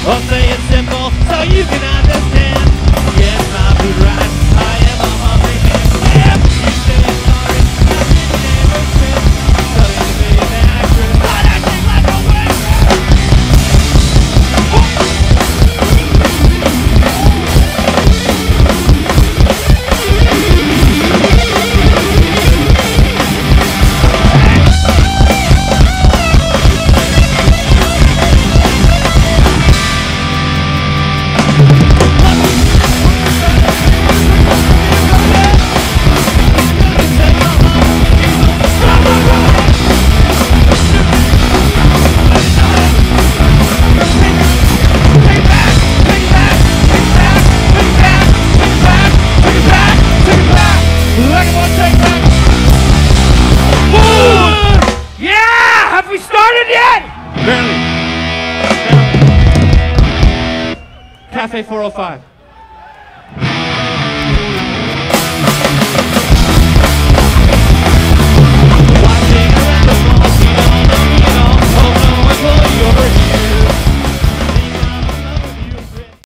I'll say it simple so you can understand. Yes, my food right, I am a hungry man. Yeah, you say sorry, I didn't ever quit. Studying to be an actress, but acting like a waitress. Cafe 405.